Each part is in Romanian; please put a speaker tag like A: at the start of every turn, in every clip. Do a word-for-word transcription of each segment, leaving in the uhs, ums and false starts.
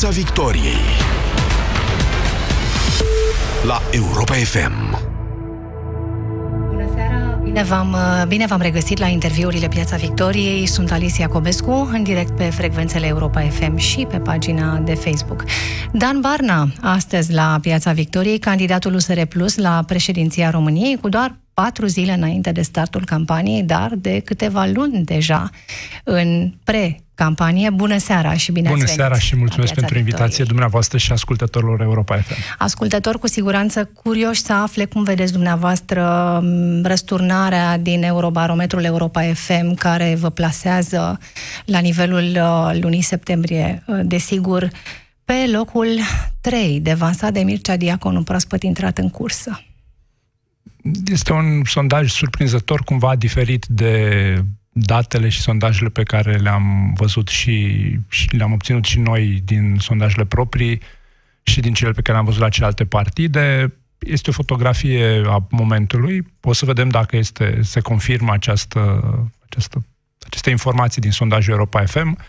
A: Piața Victoriei la Europa F M.
B: Bună seara! Bine v-am, bine v-am regăsit la interviurile Piața Victoriei. Sunt Alicia Cobescu, în direct pe frecvențele Europa F M și pe pagina de Facebook. Dan Barna, astăzi la Piața Victoriei, candidatul U S R Plus la președinția României, cu doar patru zile înainte de startul campaniei, dar de câteva luni deja în pre-campanie. Bună seara și bine ați venit!
C: Bună seara și mulțumesc pentru invitație dumneavoastră și ascultătorilor Europa F M.
B: Ascultători cu siguranță curioși să afle cum vedeți dumneavoastră răsturnarea din Eurobarometrul Europa F M, care vă plasează la nivelul lunii septembrie, desigur, pe locul trei, devansat de Mircea Diaconu, proaspăt intrat în cursă.
C: Este un sondaj surprinzător, cumva diferit de datele și sondajele pe care le-am văzut și, și le-am obținut și noi din sondajele proprii și din cele pe care le-am văzut la celelalte partide. Este o fotografie a momentului. O să vedem dacă este, se confirmă această, această, aceste informații din sondajul Europa F M.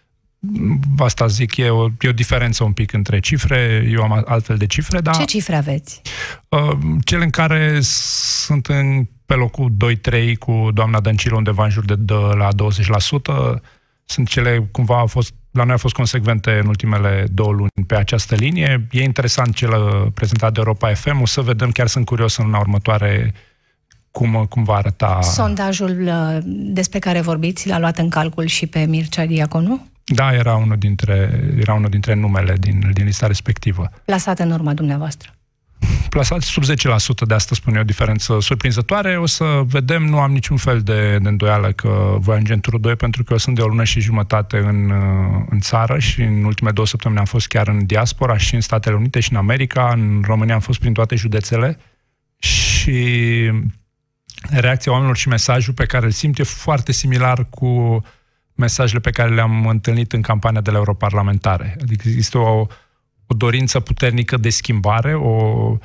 C: Asta zic, e o, e o diferență un pic între cifre, eu am altfel de cifre, dar...
B: Ce cifre aveți?
C: Uh, cele în care sunt în, pe locul doi trei cu doamna Dăncilă, undeva în jur de, de la douăzeci la sută, sunt cele, cumva, au fost, la noi au fost consecvente în ultimele două luni pe această linie. E interesant cel prezentat de Europa F M, o să vedem, chiar sunt curios în luna următoare cum, cum va arăta...
B: Sondajul despre care vorbiți l-a luat în calcul și pe Mircea Diaconu?
C: Da, era unul dintre, era unul dintre numele din, din lista respectivă.
B: Plasat în urma dumneavoastră?
C: Plasat sub zece la sută, de asta spun eu, o diferență surprinzătoare. O să vedem, nu am niciun fel de, de îndoială că voi ajunge în turul doi, pentru că eu sunt de o lună și jumătate în, în țară și în ultimele două săptămâni am fost chiar în diaspora și în Statele Unite și în America. În România am fost prin toate județele și reacția oamenilor și mesajul pe care îl simt e foarte similar cu mesajele pe care le-am întâlnit în campania de la europarlamentare. Adică există o, o dorință puternică de schimbare, o,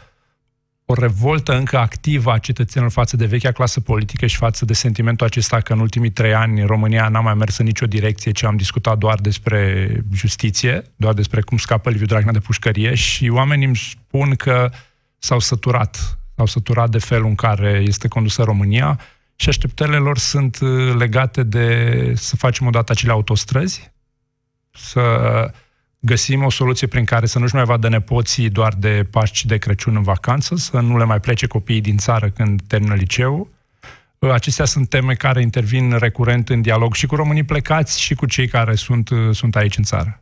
C: o revoltă încă activă a cetățenilor față de vechea clasă politică și față de sentimentul acesta că în ultimii trei ani România n-a mai mers în nicio direcție, ci am discutat doar despre justiție, doar despre cum scapă Liviu Dragnea de pușcărie, și oamenii îmi spun că s-au săturat, s-au săturat de felul în care este condusă România. Și așteptările lor sunt legate de să facem odată acele autostrăzi, să găsim o soluție prin care să nu-și mai vadă nepoții doar de Paști și de Crăciun în vacanță, să nu le mai plece copiii din țară când termină liceul. Acestea sunt teme care intervin recurent în dialog și cu românii plecați și cu cei care sunt, sunt aici în țară.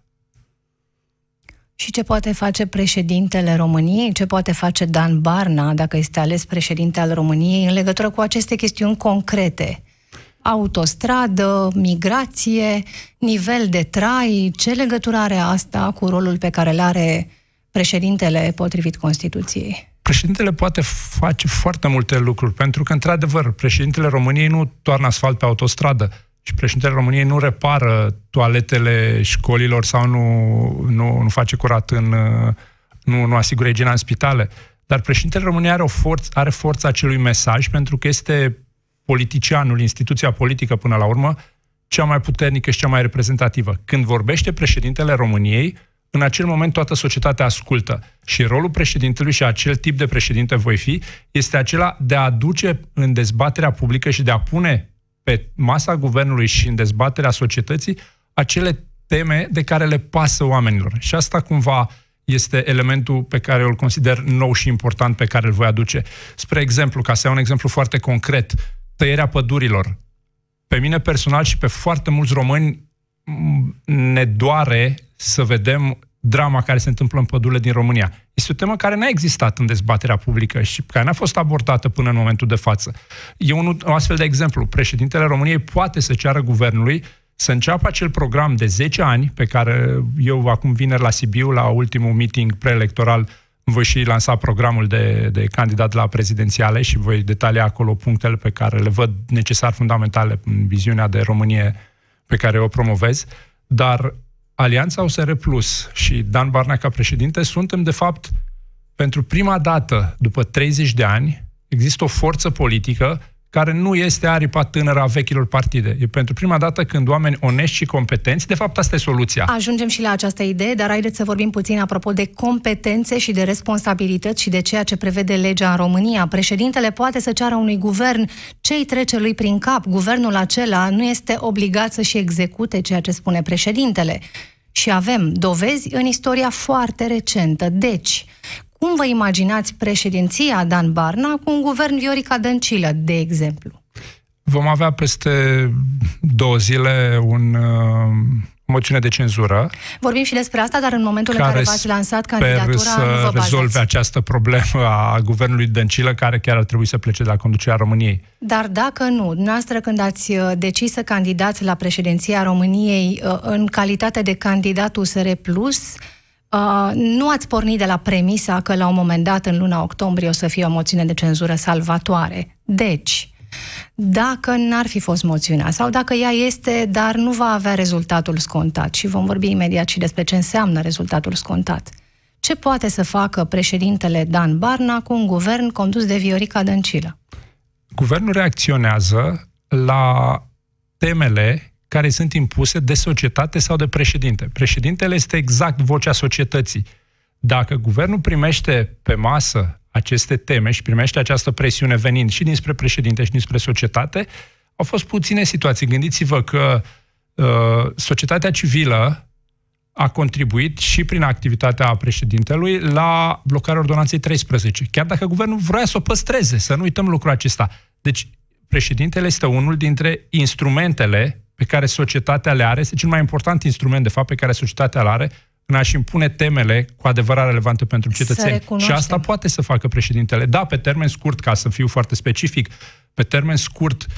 B: Și ce poate face președintele României, ce poate face Dan Barna, dacă este ales președinte al României, în legătură cu aceste chestiuni concrete? Autostradă, migrație, nivel de trai, ce legătură are asta cu rolul pe care îl are președintele potrivit Constituției? Președintele
C: poate face foarte multe lucruri, pentru că, într-adevăr, președintele României nu toarnă asfalt pe autostradă. Și președintele României nu repară toaletele școlilor sau nu, nu, nu face curat în... Nu, nu asigură igiena în spitale. Dar președintele României are, o forță, are forța acelui mesaj, pentru că este politicianul, instituția politică până la urmă, cea mai puternică și cea mai reprezentativă. Când vorbește președintele României, în acel moment toată societatea ascultă. Și rolul președintelui și acel tip de președinte voi fi, este acela de a aduce în dezbaterea publică și de a pune pe masa guvernului și în dezbaterea societății acele teme de care le pasă oamenilor. Și asta cumva este elementul pe care eu îl consider nou și important, pe care îl voi aduce. Spre exemplu, ca să iau un exemplu foarte concret, tăierea pădurilor. Pe mine personal și pe foarte mulți români ne doare să vedem drama care se întâmplă în pădurile din România. Este o temă care n-a existat în dezbaterea publică și care n-a fost abordată până în momentul de față. E un, un astfel de exemplu. Președintele României poate să ceară guvernului să înceapă acel program de zece ani, pe care eu acum vineri la Sibiu, la ultimul meeting preelectoral, voi și lansa programul de, de candidat la prezidențiale și voi detalia acolo punctele pe care le văd necesar fundamentale în viziunea de Românie pe care o promovez. Dar Alianța U S R Plus și Dan Barna ca președinte suntem, de fapt, pentru prima dată, după treizeci de ani, există o forță politică care nu este aripa tânără a vechilor partide. E pentru prima dată când oameni onești și competenți, de fapt asta e soluția.
B: Ajungem și la această idee, dar haideți să vorbim puțin apropo de competențe și de responsabilități și de ceea ce prevede legea în România. Președintele poate să ceară unui guvern ce-i trece lui prin cap. Guvernul acela nu este obligat să-și execute ceea ce spune președintele. Și avem dovezi în istoria foarte recentă. Deci, cum vă imaginați președinția Dan Barna cu un guvern Viorica Dăncilă, de exemplu?
C: Vom avea peste două zile un, uh, moțiune de cenzură.
B: Vorbim și despre asta, dar în momentul în care v-ați lansat candidatura,
C: să
B: nu vă bazați.
C: rezolve această problemă a guvernului Dăncilă, care chiar ar trebui să plece de la conducerea României.
B: Dar dacă nu, dumneavoastră când ați decis să candidați la președinția României în calitate de candidat U S R plus, Uh, nu ați pornit de la premisa că la un moment dat, în luna octombrie, o să fie o moțiune de cenzură salvatoare. Deci, dacă n-ar fi fost moțiunea, sau dacă ea este, dar nu va avea rezultatul scontat, și vom vorbi imediat și despre ce înseamnă rezultatul scontat, ce poate să facă președintele Dan Barna cu un guvern condus de Viorica Dăncilă?
C: Guvernul reacționează la temele care sunt impuse de societate sau de președinte. Președintele este exact vocea societății. Dacă guvernul primește pe masă aceste teme și primește această presiune venind și dinspre președinte și dinspre societate, au fost puține situații. Gândiți-vă că uh, societatea civilă a contribuit și prin activitatea președintelui la blocarea ordonanței treisprezece. Chiar dacă guvernul vrea să o păstreze, să nu uităm lucrul acesta. Deci, președintele este unul dintre instrumentele pe care societatea le are, este cel mai important instrument, de fapt, pe care societatea le are în a-și impune temele cu adevărat relevante pentru cetățeni. Și asta poate să facă președintele. Da, pe termen scurt, ca să fiu foarte specific, pe termen scurt,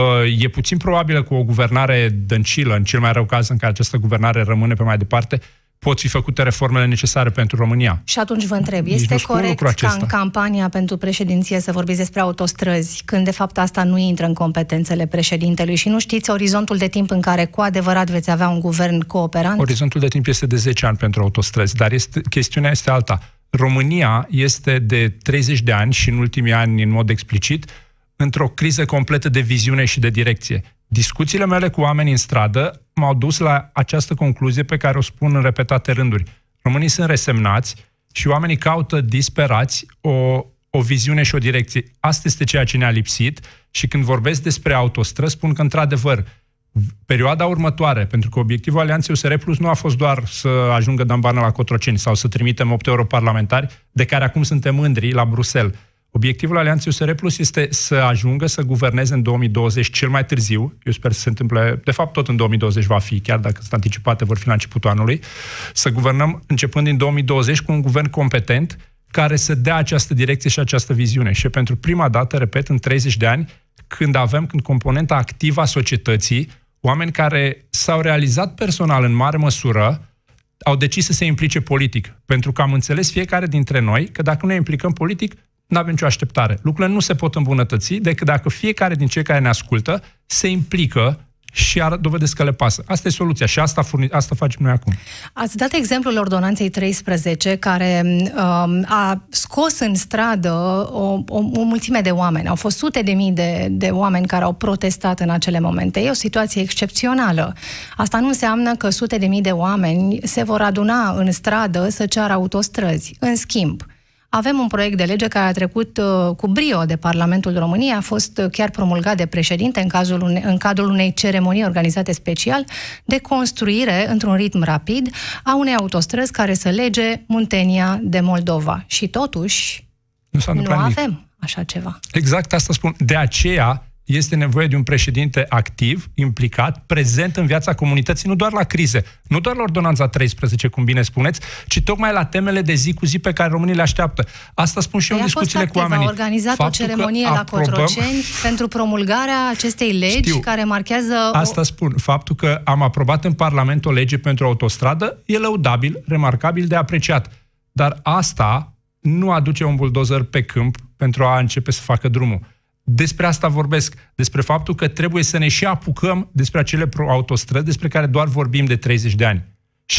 C: e puțin probabil că o guvernare Dăncilă, în cel mai rău caz în care această guvernare rămâne pe mai departe, pot fi făcute reformele necesare pentru România.
B: Și atunci vă întreb, este corect ca în campania pentru președinție să vorbiți despre autostrăzi, când de fapt asta nu intră în competențele președintelui și nu știți orizontul de timp în care cu adevărat veți avea un guvern cooperant?
C: Orizontul de timp este de zece ani pentru autostrăzi, dar este, chestiunea este alta. România este de treizeci de ani și în ultimii ani, în mod explicit, într-o criză completă de viziune și de direcție. Discuțiile mele cu oameni în stradă m-au dus la această concluzie pe care o spun în repetate rânduri. Românii sunt resemnați și oamenii caută disperați o, o viziune și o direcție. Asta este ceea ce ne-a lipsit și când vorbesc despre autostrăzi, spun că, într-adevăr, perioada următoare, pentru că obiectivul Alianței U S R Plus nu a fost doar să ajungă Dan Barna la Cotroceni sau să trimitem opt europarlamentari, de care acum suntem mândri, la Bruxelles. Obiectivul Alianței U S R Plus este să ajungă să guverneze în două mii douăzeci cel mai târziu, eu sper să se întâmple, de fapt tot în două mii douăzeci va fi, chiar dacă sunt anticipate, vor fi la începutul anului, să guvernăm începând din două mii douăzeci cu un guvern competent care să dea această direcție și această viziune. Și pentru prima dată, repet, în treizeci de ani, când avem, când componenta activă a societății, oameni care s-au realizat personal în mare măsură, au decis să se implice politic. Pentru că am înțeles fiecare dintre noi că dacă nu ne implicăm politic, nu avem nicio așteptare. Lucrurile nu se pot îmbunătăți decât dacă fiecare din cei care ne ascultă se implică și ar dovedesc că le pasă. Asta e soluția și asta, furni, asta facem noi acum.
B: Ați dat exemplul ordonanței treisprezece, care um, a scos în stradă o, o, o mulțime de oameni. Au fost sute de mii de, de oameni care au protestat în acele momente. E o situație excepțională. Asta nu înseamnă că sute de mii de oameni se vor aduna în stradă să ceară autostrăzi. În schimb, avem un proiect de lege care a trecut uh, cu brio de Parlamentul României, a fost uh, chiar promulgat de președinte în, cazul une, în cadrul unei ceremonii organizate special de construire, într-un ritm rapid, a unei autostrăzi care să lege Muntenia de Moldova. Și totuși
C: nu,
B: nu avem așa ceva.
C: Exact asta spun. De aceea este nevoie de un președinte activ, implicat, prezent în viața comunității, nu doar la crize, nu doar la ordonanța treisprezece, cum bine spuneți, ci tocmai la temele de zi cu zi pe care românii le așteaptă. Asta spun și eu în discuțiile
B: activ,
C: cu oamenii.
B: A organizat Faptul o ceremonie la aprobăm... Cotroceni pentru promulgarea acestei legi. Știu, care marchează...
C: Asta
B: o...
C: spun. Faptul că am aprobat în Parlament o lege pentru autostradă e lăudabil, remarcabil, de apreciat. Dar asta nu aduce un buldozer pe câmp pentru a începe să facă drumul. Despre asta vorbesc, despre faptul că trebuie să ne și apucăm despre acele autostrăzi despre care doar vorbim de treizeci de ani.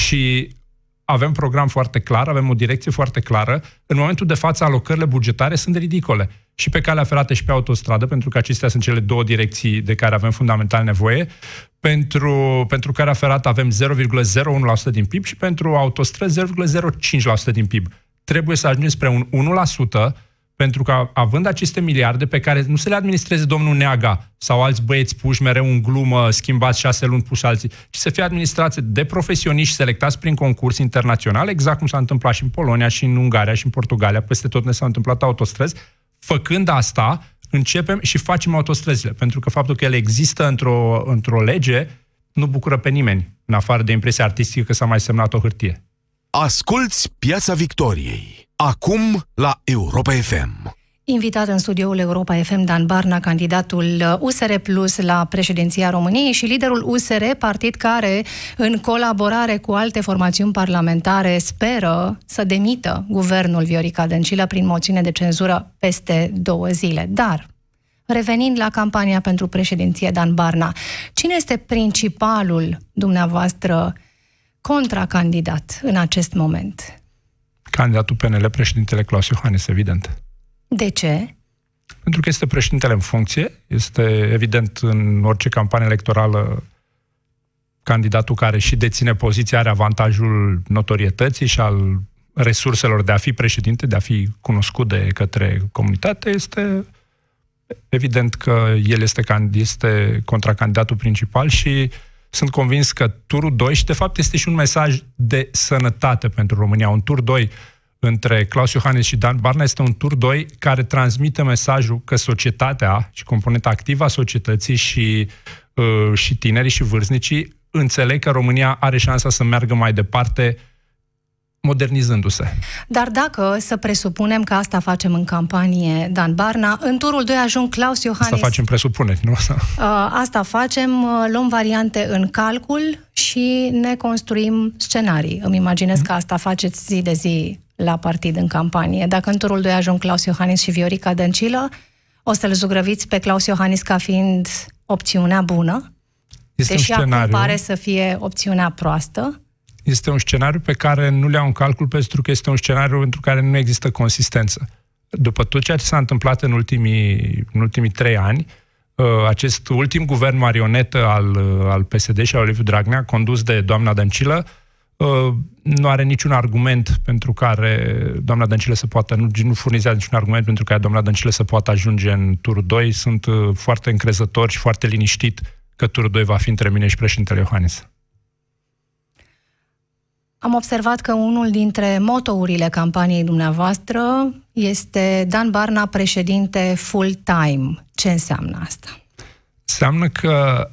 C: Și avem program foarte clar, avem o direcție foarte clară. În momentul de față, alocările bugetare sunt ridicole. și pe calea ferată și pe autostradă, pentru că acestea sunt cele două direcții de care avem fundamental nevoie. Pentru, pentru calea ferată avem zero virgulă zero unu la sută din P I B și pentru autostrăzi zero virgulă zero cinci la sută din P I B. Trebuie să ajungem spre un unu la sută, pentru că având aceste miliarde pe care nu se le administreze domnul Neaga sau alți băieți puși mereu în glumă, schimbați șase luni puși alții, ci să fie administrație de profesioniști selectați prin concurs internațional, exact cum s-a întâmplat și în Polonia, și în Ungaria, și în Portugalia, peste tot ne s-au întâmplat autostrăzi. Făcând asta, începem și facem autostrăzile, pentru că faptul că ele există într-o, într-o lege nu bucură pe nimeni, în afară de impresia artistică că s-a mai semnat o hârtie.
A: Asculți Piața Victoriei, acum la Europa F M.
B: Invitat în studioul Europa F M Dan Barna, candidatul U S R Plus la președinția României și liderul U S R, partid care, în colaborare cu alte formațiuni parlamentare, speră să demită guvernul Viorica Dăncilă prin moțiune de cenzură peste două zile. Dar, revenind la campania pentru președinție, Dan Barna, cine este principalul dumneavoastră contracandidat în acest moment?
C: Candidatul P N L, președintele Claus Iohannis, evident.
B: De ce?
C: Pentru că este președintele în funcție, este evident în orice campanie electorală candidatul care și deține poziția are avantajul notorietății și al resurselor de a fi președinte, de a fi cunoscut de către comunitate. Este evident că el este, este contracandidatul principal și sunt convins că turul doi, și de fapt este și un mesaj de sănătate pentru România, un tur doi între Claus Iohannis și Dan Barna este un tur doi care transmite mesajul că societatea și componenta activă a societății și, uh, și tinerii și vârstnicii înțeleg că România are șansa să meargă mai departe modernizându-se. Dar
B: dacă să presupunem că asta facem în campanie, Dan Barna, în turul doi ajung Claus Iohannis...
C: Asta facem presupuneri, nu?
B: Uh, asta facem, luăm variante în calcul și ne construim scenarii. Îmi imaginez mm-hmm. că asta faceți zi de zi la partid în campanie. Dacă în turul doi ajung Claus Iohannis și Viorica Dăncilă, o să-l zugrăviți pe Claus Iohannis ca fiind opțiunea bună?
C: Este
B: deși
C: un scenariu...
B: acum pare să fie opțiunea proastă?
C: Este un scenariu pe care nu le iau în calcul pentru că este un scenariu pentru care nu există consistență. După tot ceea ce s-a întâmplat în ultimii, în ultimii trei ani, acest ultim guvern marionetă al, al P S D și al lui Liviu Dragnea, condus de doamna Dăncilă, nu are niciun argument pentru care doamna Dăncilă să poată, nu, nu furnizează niciun argument pentru care doamna Dăncilă să poată ajunge în turul doi. Sunt foarte încrezător și foarte liniștit că turul doi va fi între mine și președintele Iohannis.
B: Am observat că unul dintre motourile campaniei dumneavoastră este Dan Barna, președinte full-time. Ce înseamnă asta?
C: Înseamnă că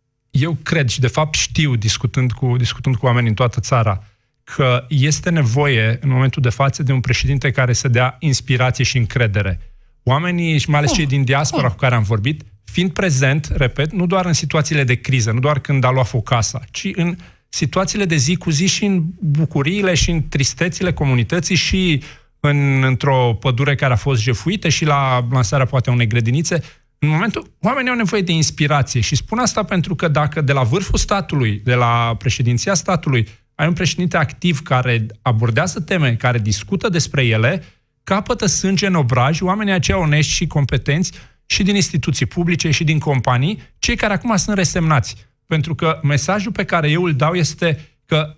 C: eu cred și de fapt știu, discutând cu, discutând cu oameni în toată țara, că este nevoie în momentul de față de un președinte care să dea inspirație și încredere. Oamenii, și mai ales cei din diaspora cu care am vorbit, fiind prezent, repet, nu doar în situațiile de criză, nu doar când a luat foc casa, ci în situațiile de zi cu zi și în bucuriile și în tristețile comunității și în, într-o pădure care a fost jefuită și la lansarea poate a unei grădinițe. În momentul, oamenii au nevoie de inspirație și spun asta pentru că dacă de la vârful statului, de la președinția statului, ai un președinte activ care abordează teme, care discută despre ele, capătă sânge în obraj, oamenii aceia onești și competenți și din instituții publice și din companii, cei care acum sunt resemnați. Pentru că mesajul pe care eu îl dau este că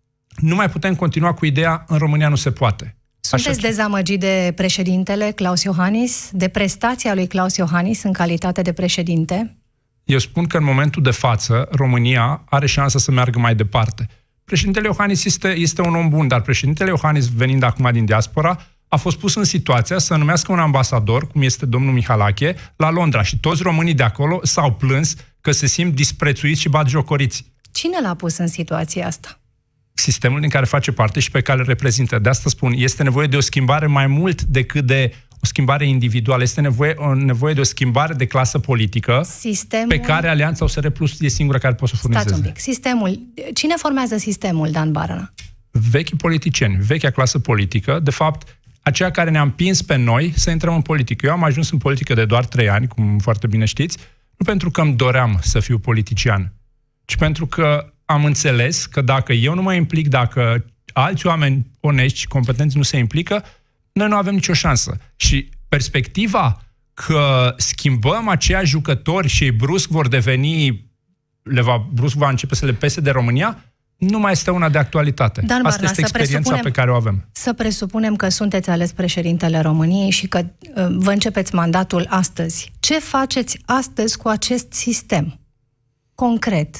C: nu mai putem continua cu ideea în România nu se poate.
B: Sunteți Așa... dezamăgit de președintele Claus Iohannis, de prestația lui Claus Iohannis în calitate de președinte?
C: Eu spun că în momentul de față România are șansa să meargă mai departe. Președintele Iohannis este, este un om bun, dar președintele Iohannis, venind acum din diaspora, a fost pus în situația să numească un ambasador, cum este domnul Mihalache, la Londra și toți românii de acolo s-au plâns că se simt disprețuiți și batjocoriți.
B: Cine l-a pus în situația asta?
C: Sistemul din care face parte și pe care îl reprezintă. De asta spun, este nevoie de o schimbare mai mult decât de o schimbare individuală. Este nevoie, o, nevoie de o schimbare de clasă politică sistemul... pe care Alianța U S R Plus e singura care poate să o furnizeze.
B: Stați un pic. Sistemul. Cine formează sistemul, Dan Barna?
C: Vechii politicieni, vechea clasă politică, de fapt, aceea care ne-a împins pe noi să intrăm în politică. Eu am ajuns în politică de doar trei ani, cum foarte bine știți, nu pentru că îmi doream să fiu politician, ci pentru că am înțeles că dacă eu nu mă implic, dacă alți oameni onești și competenți nu se implică, noi nu avem nicio șansă. Și perspectiva că schimbăm aceiași jucători și ei brusc vor deveni, le va, brusc va începe să le pese de România, nu mai este una de actualitate.
B: Dan
C: Asta
B: Barna,
C: este experiența pe care o avem.
B: Să presupunem că sunteți ales președintele României și că uh, vă începeți mandatul astăzi. Ce faceți astăzi cu acest sistem? Concret.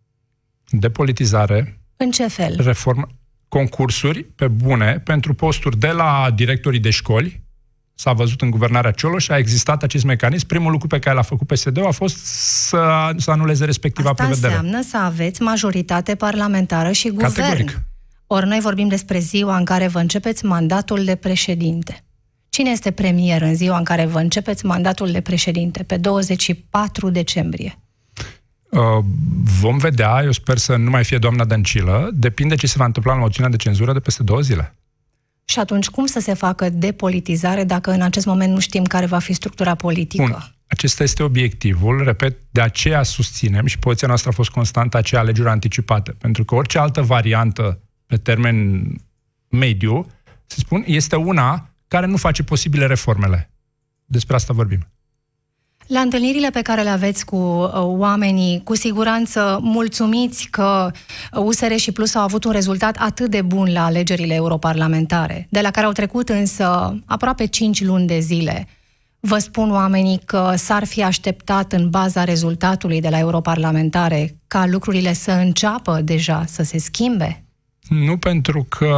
C: Depolitizare.
B: În ce fel?
C: Reformă. Concursuri pe bune pentru posturi de la directorii de școli. S-a văzut în guvernarea Cioloș, a existat acest mecanism. Primul lucru pe care l-a făcut P S D-ul a fost să, să anuleze respectiva
B: Asta
C: prevedere.
B: Asta înseamnă să aveți majoritate parlamentară și guvern.
C: Categoric.
B: Ori noi vorbim despre ziua în care vă începeți mandatul de președinte. Cine este premier în ziua în care vă începeți mandatul de președinte? Pe douăzeci și patru decembrie.
C: Uh, vom vedea, eu sper să nu mai fie doamna Dăncilă, depinde ce se va întâmpla în moțiunea de cenzură de peste două zile.
B: Și atunci cum să se facă depolitizare dacă în acest moment nu știm care va fi structura politică?
C: Bun. Acesta este obiectivul, repet, de aceea susținem și poziția noastră a fost constantă aceea alegeri anticipate, pentru că orice altă variantă pe termen mediu, să spun, este una care nu face posibile reformele. Despre asta vorbim.
B: La întâlnirile pe care le aveți cu uh, oamenii, cu siguranță mulțumiți că U S R și Plus au avut un rezultat atât de bun la alegerile europarlamentare, de la care au trecut însă aproape cinci luni de zile. Vă spun oamenii că s-ar fi așteptat în baza rezultatului de la europarlamentare ca lucrurile să înceapă deja să se schimbe?
C: Nu, pentru că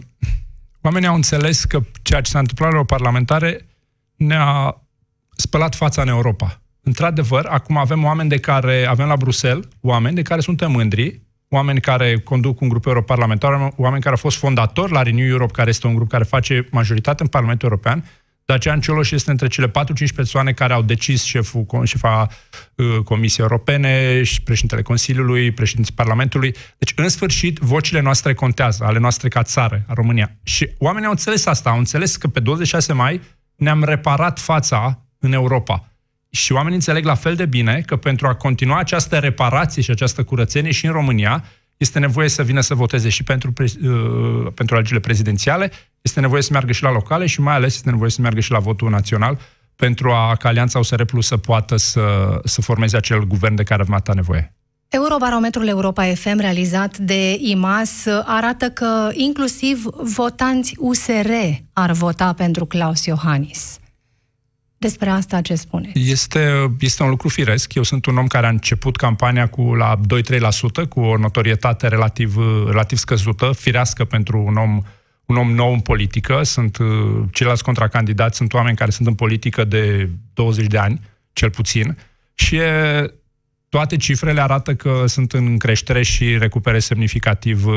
C: oamenii au înțeles că ceea ce s-a întâmplat la europarlamentare ne-a spălat fața în Europa. Într-adevăr, acum avem oameni de care, avem la Bruxelles, oameni de care suntem mândri, oameni care conduc un grup europarlamentar, oameni care au fost fondatori la Renew Europe, care este un grup care face majoritate în Parlamentul European. Dacian Cioloș este între cele patru-cinci persoane care au decis șeful, șefa uh, Comisiei Europene, și președintele Consiliului, președintele Parlamentului. Deci, în sfârșit, vocile noastre contează, ale noastre ca țară, a România. Și oamenii au înțeles asta, au înțeles că pe douăzeci și șase mai ne-am reparat fața în Europa. Și oamenii înțeleg la fel de bine că pentru a continua această reparație și această curățenie și în România, este nevoie să vină să voteze și pentru, uh, pentru alegerile prezidențiale, este nevoie să meargă și la locale și mai ales este nevoie să meargă și la votul național pentru a, ca Alianța U S R Plus să poată să, să formeze acel guvern de care avem atâta nevoie.
B: Eurobarometrul Europa F M realizat de I M A S arată că inclusiv votanți U S R ar vota pentru Klaus Iohannis. Despre asta ce spune? Este,
C: este un lucru firesc. Eu sunt un om care a început campania cu la doi-trei la sută, cu o notorietate relativ, relativ scăzută, firească pentru un om, un om nou în politică. Sunt ceilalți contracandidați, sunt oameni care sunt în politică de douăzeci de ani, cel puțin, și e, toate cifrele arată că sunt în creștere și recupere semnificativ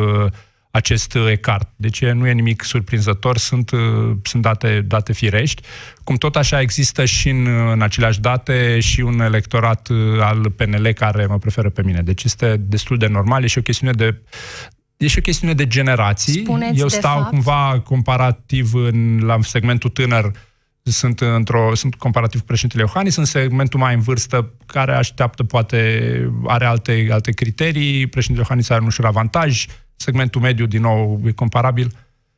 C: acest ecart. Deci nu e nimic surprinzător, sunt, sunt date, date firești. Cum tot așa există și în, în aceleași date și un electorat al P N L care mă preferă pe mine. Deci este destul de normal, e și o chestiune de, e și o chestiune de generații.
B: Spuneți,
C: Eu
B: de
C: stau
B: fapt,
C: cumva comparativ în, la segmentul tânăr, sunt, într-o, sunt comparativ cu președintele Iohannis, în segmentul mai în vârstă, care așteaptă, poate, are alte, alte criterii, președintele Iohannis are un ușor avantaj, segmentul mediu, din nou, e comparabil.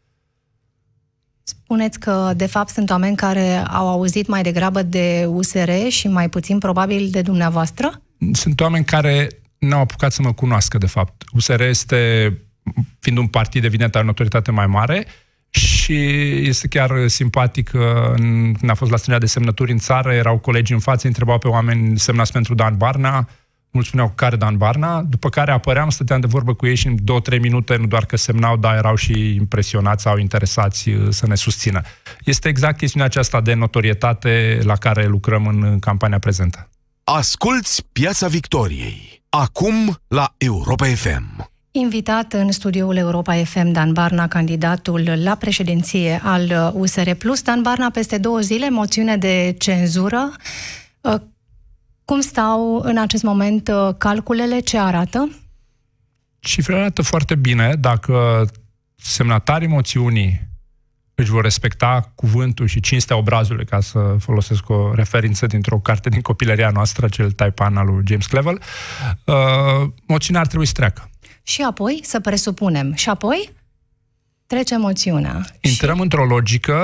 B: Spuneți că, de fapt, sunt oameni care au auzit mai degrabă de U S R și mai puțin, probabil, de dumneavoastră?
C: Sunt oameni care n-au apucat să mă cunoască, de fapt. U S R este, fiind un partid, evident, are o notoritate mai mare și este chiar simpatic. Când a fost la strângerea de semnături în țară, erau colegi în față, întrebau pe oameni semnați pentru Dan Barna, mulți spuneau care Dan Barna, după care apăream, stăteam de vorbă cu ei și în două-trei minute, nu doar că semnau, dar erau și impresionați sau interesați să ne susțină. Este exact chestiunea aceasta de notorietate la care lucrăm în campania prezentă.
A: Asculți Piața Victoriei, acum la Europa F M.
B: Invitat în studioul Europa F M, Dan Barna, candidatul la președinție al U S R Plus. Dan Barna, peste două zile, moțiune de cenzură. Cum stau în acest moment calculele? Ce arată?
C: Cifrele arată foarte bine. Dacă semnatarii moțiunii își vor respecta cuvântul și cinstea obrazului, ca să folosesc o referință dintr-o carte din copilăria noastră, cel Taipan al lui James Clevel, uh, moțiunea ar trebui să treacă.
B: Și apoi, să presupunem, și apoi trece moțiunea.
C: Intrăm
B: și...
C: într-o logică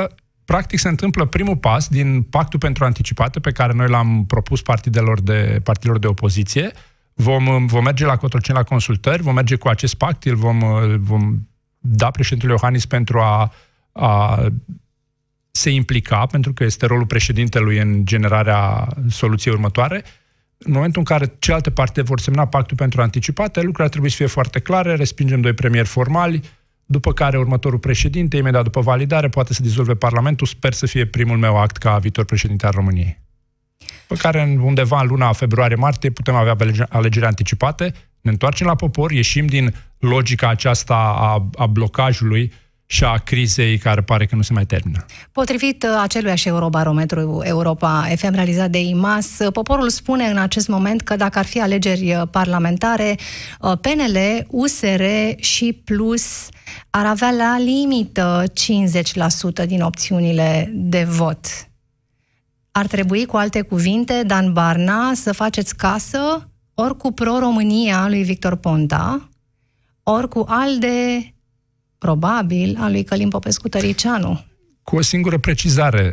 C: practic se întâmplă primul pas din pactul pentru anticipate pe care noi l-am propus partidelor de, partidelor de opoziție. Vom, vom merge la Cotroceni la consultări, vom merge cu acest pact, îl vom, vom da președintelui Iohannis pentru a, a se implica, pentru că este rolul președintelui în generarea soluției următoare. În momentul în care celelalte partide vor semna pactul pentru anticipate, lucrurile ar trebui să fie foarte clare, respingem doi premieri formali, după care următorul președinte, imediat după validare, poate să dizolve Parlamentul. Sper să fie primul meu act ca viitor președinte al României. Pe care undeva în luna februarie-martie putem avea alegeri anticipate, ne întoarcem la popor, ieșim din logica aceasta a, a blocajului și a crizei care pare că nu se mai termină.
B: Potrivit aceluiași Eurobarometru Europa F M realizat de I M A S, poporul spune în acest moment că dacă ar fi alegeri parlamentare, P N L, U S R și Plus ar avea la limită cincizeci la sută din opțiunile de vot. Ar trebui, cu alte cuvinte, Dan Barna, să faceți casă ori cu Pro-România lui Victor Ponta, ori cu ALDE, probabil, a lui Călin Popescu-Tăricianu.
C: Cu o singură precizare,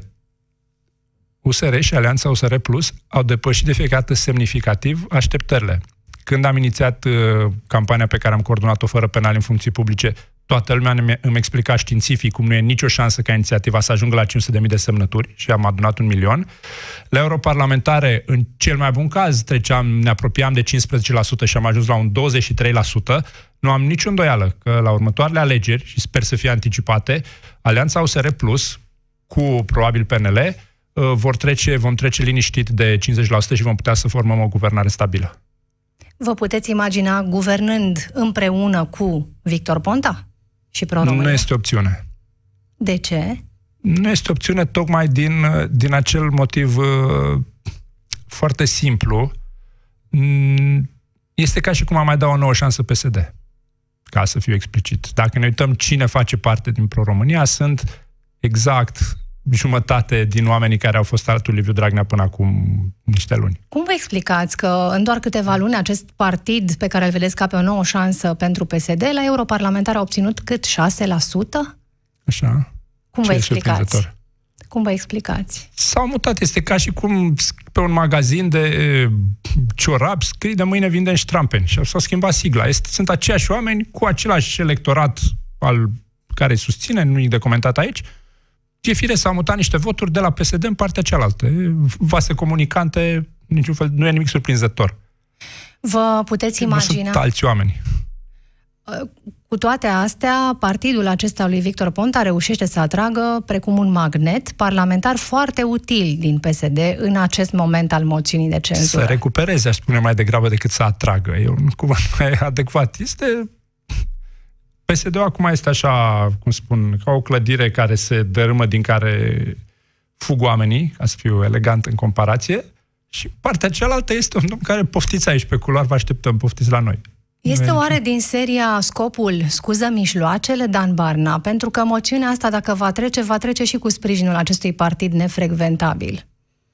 C: U S R și Alianța U S R Plus au depășit de fiecare dată semnificativ așteptările. Când am inițiat uh, campania pe care am coordonat-o fără penal în funcții publice, toată lumea îmi, îmi explica științific cum nu e nicio șansă ca inițiativa să ajungă la cinci sute de mii de semnături și am adunat un milion. La europarlamentare, în cel mai bun caz, treceam, ne apropiam de cincisprezece la sută și am ajuns la un douăzeci și trei la sută. Nu am nicio îndoială că la următoarele alegeri, și sper să fie anticipate, Alianța U S R Plus, cu probabil P N L, uh, vor trece, vom trece liniștit de cincizeci la sută și vom putea să formăm o guvernare stabilă.
B: Vă puteți imagina guvernând împreună cu Victor Ponta și Pro-România?
C: Nu este opțiune.
B: De ce?
C: Nu este opțiune tocmai din, din acel motiv uh, foarte simplu. Este ca și cum am mai da o nouă șansă P S D. Ca să fiu explicit. Dacă ne uităm cine face parte din Pro-România, sunt exact jumătate din oamenii care au fost alături Liviu Dragnea până acum niște luni.
B: Cum vă explicați că în doar câteva luni acest partid pe care îl vedeți ca pe o nouă șansă pentru P S D, la europarlamentar a obținut cât șase la sută?
C: Așa.
B: Cum vă explicați? Cum vă explicați?
C: S-au mutat. Este ca și cum pe un magazin de ciorapi scrie de mâine vindem ștrampeni și s-a schimbat sigla. Este, sunt aceiași oameni cu același electorat al care susține, nimic de comentat aici. E fire, s-au mutat niște voturi de la P S D în partea cealaltă. Vase comunicante, niciun fel, nu e nimic surprinzător.
B: Vă puteți imagina...
C: Nu sunt alți oameni.
B: Cu toate astea, partidul acesta lui Victor Ponta reușește să atragă, precum un magnet, parlamentar foarte util din P S D în acest moment al moțiunii de cenzură.
C: Să recupereze, aș spune mai degrabă, decât să atragă. E un cuvânt mai adecvat. Este... P S D-ul acum este așa, cum spun, ca o clădire care se dărâmă, din care fug oamenii, ca să fiu elegant în comparație, și partea cealaltă este un domn care poftiți aici pe culoar, vă așteptăm, poftiți la noi.
B: Este oare din seria scopul scuză mijloacele, Dan Barna? Pentru că moțiunea asta, dacă va trece, va trece și cu sprijinul acestui partid nefrecventabil.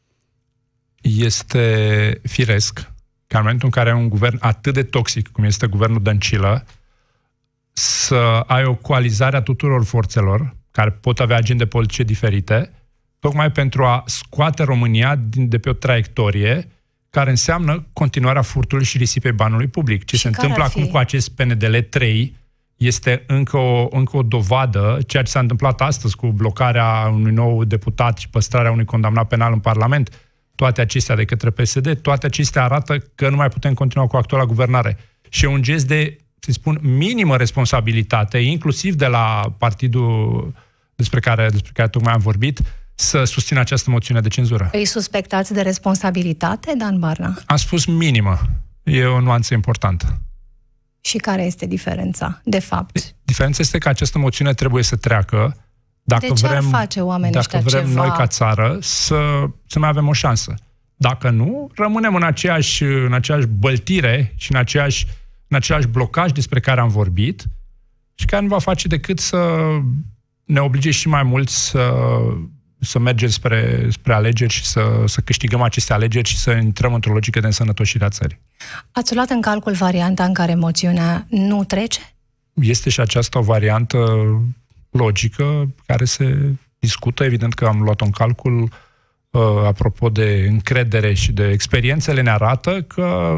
C: Este firesc că în momentul în care ai un guvern atât de toxic cum este guvernul Dăncilă, să ai o coalizare a tuturor forțelor care pot avea agende politice diferite, tocmai pentru a scoate România din, de pe o traiectorie care înseamnă continuarea furtului și risipei banului public. Ce și se întâmplă acum cu acest P N D L trei este încă o, încă o dovadă, ceea ce s-a întâmplat astăzi cu blocarea unui nou deputat și păstrarea unui condamnat penal în Parlament, toate acestea de către P S D, toate acestea arată că nu mai putem continua cu actuala guvernare. Și e un gest de, să spun, minimă responsabilitate, inclusiv de la partidul despre care, despre care tocmai am vorbit, să susțină această moțiune de cenzură.
B: Îi suspectați de responsabilitate, Dan Barna?
C: Am spus minimă. E o nuanță importantă.
B: Și care este diferența, de fapt?
C: Diferența este că această moțiune trebuie să treacă dacă
B: de ce
C: vrem,
B: ar face oamenii
C: dacă vrem
B: ceva?
C: noi ca țară să, să mai avem o șansă. Dacă nu, rămânem în aceeași, în aceeași băltire și în aceeași, în aceeași blocaj despre care am vorbit și care nu va face decât să ne oblige și mai mult să să mergem spre, spre alegeri și să, să câștigăm aceste alegeri și să intrăm într-o logică de însănătoșire a țării.
B: Ați luat în calcul varianta în care moțiunea nu trece?
C: Este și aceasta o variantă logică care se discută, evident că am luat-o în calcul, uh, apropo de încredere și de experiențele, ne arată că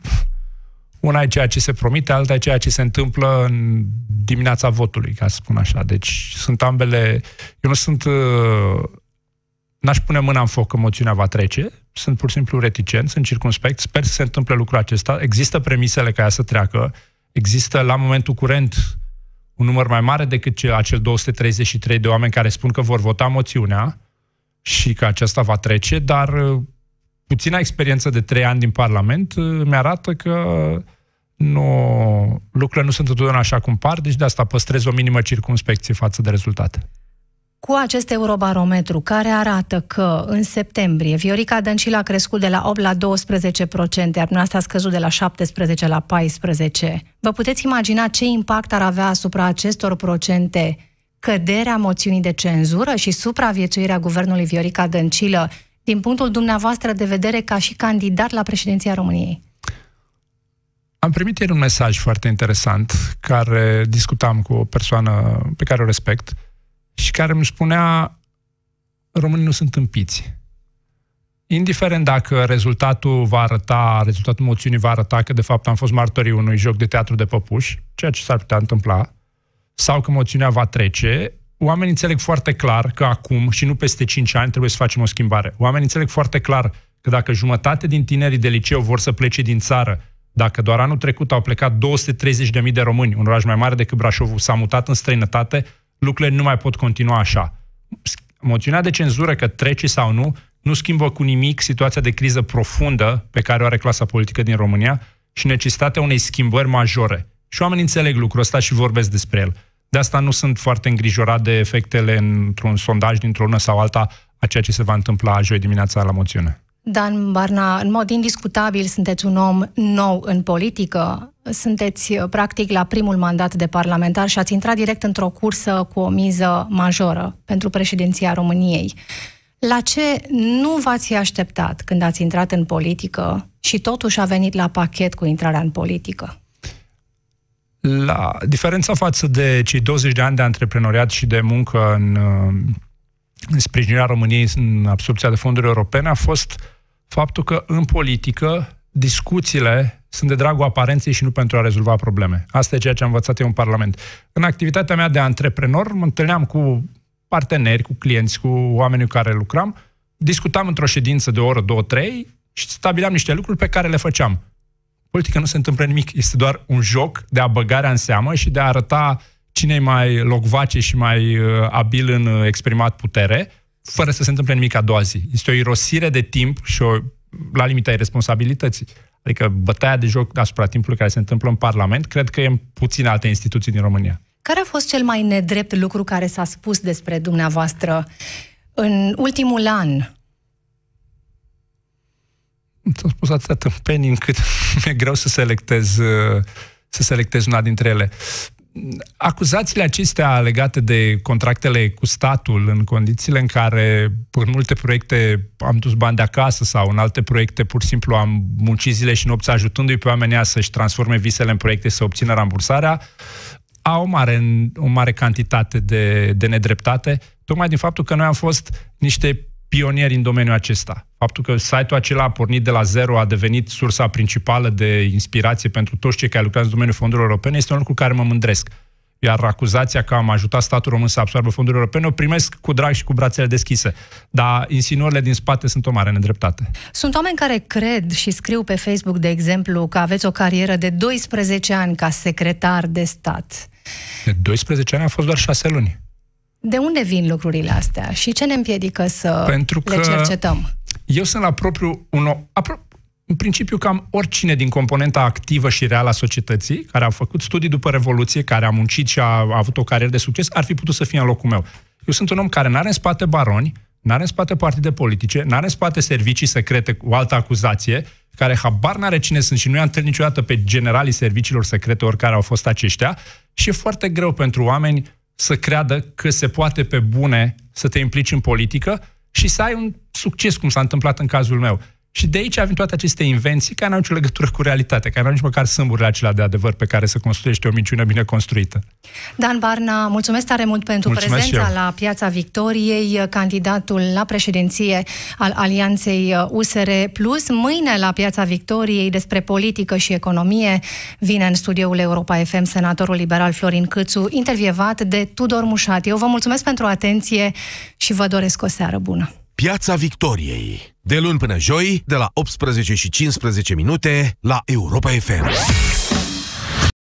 C: una e ceea ce se promite, alta e ceea ce se întâmplă în dimineața votului, ca să spun așa. Deci sunt ambele... Eu nu sunt... Uh, n-aș pune mâna în foc că moțiunea va trece, sunt pur și simplu reticent, sunt circumspect, sper să se întâmple lucrul acesta. Există premisele ca ea să treacă, există la momentul curent un număr mai mare decât acel două sute treizeci și trei de oameni care spun că vor vota moțiunea și că aceasta va trece, dar puțina experiență de trei ani din Parlament mi-arată că nu, lucrurile nu sunt întotdeauna așa cum par, deci de asta păstrez o minimă circumspecție față de rezultate.
B: Cu acest eurobarometru care arată că în septembrie Viorica Dăncilă a crescut de la opt la douăsprezece la sută, iar dumneavoastră a scăzut de la șaptesprezece la paisprezece la sută, vă puteți imagina ce impact ar avea asupra acestor procente căderea moțiunii de cenzură și supraviețuirea guvernului Viorica Dăncilă din punctul dumneavoastră de vedere ca și candidat la președinția României?
C: Am primit ieri un mesaj foarte interesant, care discutam cu o persoană pe care o respect, și care îmi spunea: românii nu sunt tâmpiți. Indiferent dacă rezultatul va arăta, rezultatul moțiunii va arăta că de fapt am fost martorii unui joc de teatru de păpuși, ceea ce s-ar putea întâmpla, sau că moțiunea va trece, oamenii înțeleg foarte clar că acum și nu peste cinci ani trebuie să facem o schimbare. Oamenii înțeleg foarte clar că dacă jumătate din tinerii de liceu vor să plece din țară, dacă doar anul trecut au plecat două sute treizeci de mii de români, un oraș mai mare decât Brașovul, s-a mutat în străinătate, lucrurile nu mai pot continua așa. Moțiunea de cenzură, că trece sau nu, nu schimbă cu nimic situația de criză profundă pe care o are clasa politică din România și necesitatea unei schimbări majore. Și oamenii înțeleg lucrul ăsta și vorbesc despre el. De asta nu sunt foarte îngrijorat de efectele într-un sondaj dintr-o lună sau alta a ceea ce se va întâmpla joi dimineața la moțiune.
B: Dan Barna, în mod indiscutabil sunteți un om nou în politică, sunteți practic la primul mandat de parlamentar și ați intrat direct într-o cursă cu o miză majoră pentru președinția României. La ce nu v-ați fi așteptat când ați intrat în politică și totuși a venit la pachet cu intrarea în politică?
C: La diferența față de cei douăzeci de ani de antreprenoriat și de muncă în, în sprijinirea României în absorbția de fonduri europene a fost faptul că în politică discuțiile sunt de dragul aparenței și nu pentru a rezolva probleme. Asta e ceea ce am învățat eu în Parlament. În activitatea mea de antreprenor mă întâlneam cu parteneri, cu clienți, cu oamenii cu care lucram, discutam într-o ședință de o oră, două, trei și stabileam niște lucruri pe care le făceam. Politica nu se întâmplă nimic, este doar un joc de a băgarea în seamă și de a arăta cine e mai locvace și mai uh, abil în exprimat putere, fără să se întâmple nimic a doua zi. Este o irosire de timp și o, la limita responsabilității. Adică bătaia de joc asupra timpului care se întâmplă în Parlament, cred că e în puține alte instituții din România. Care
B: a fost cel mai nedrept lucru care s-a spus despre dumneavoastră în ultimul an?
C: S-au spus atâtea tâmpenii încât mi-e greu să selectez, să selectez una dintre ele. Acuzațiile acestea legate de contractele cu statul, în condițiile în care în multe proiecte am dus bani de acasă sau în alte proiecte pur și simplu am muncit zile și nopți ajutându-i pe oamenii să-și transforme visele în proiecte să obțină rambursarea, au o mare, o mare cantitate de, de nedreptate, tocmai din faptul că noi am fost niște pionieri în domeniul acesta. Faptul că site-ul acela a pornit de la zero, a devenit sursa principală de inspirație pentru toți cei care lucrează în domeniul fondurilor europene, este un lucru care mă mândresc. Iar acuzația că am ajutat statul român să absoarbă fonduri europene o primesc cu drag și cu brațele deschise. Dar insinuările din spate sunt o mare nedreptate.
B: Sunt oameni care cred și scriu pe Facebook, de exemplu, că aveți o carieră de doisprezece ani ca secretar de stat.
C: De doisprezece ani a fost doar șase luni.
B: De unde vin lucrurile astea și ce ne împiedică să
C: Pentru
B: le cercetăm?
C: Eu sunt la propriu un apro, în principiu cam oricine din componenta activă și reală a societății, care a făcut studii după Revoluție, care a muncit și a, a avut o carieră de succes, ar fi putut să fie în locul meu. Eu sunt un om care n-are în spate baroni, n-are în spate partide politice, n-are în spate servicii secrete cu o altă acuzație, care habar n-are cine sunt și nu i-a întâlnit niciodată pe generalii serviciilor secrete, oricare au fost aceștia, și e foarte greu pentru oameni să creadă că se poate pe bune să te implici în politică și să ai un succes, cum s-a întâmplat în cazul meu. Și de aici avem toate aceste invenții care nu au nicio legătură cu realitatea, care nu au nici măcar sâmburile acelea de adevăr pe care se construiește o minciună bine construită.
B: Dan Barna, mulțumesc tare mult pentru mulțumesc prezența la Piața Victoriei, candidatul la președinție al Alianței U S R plus. Mâine la Piața Victoriei despre politică și economie vine în studioul Europa F M senatorul liberal Florin Câțu, intervievat de Tudor Mușat. Eu vă mulțumesc pentru atenție și vă doresc o seară bună.
A: Piața Victoriei. De luni până joi, de la optsprezece și cincisprezece minute, la Europa F M.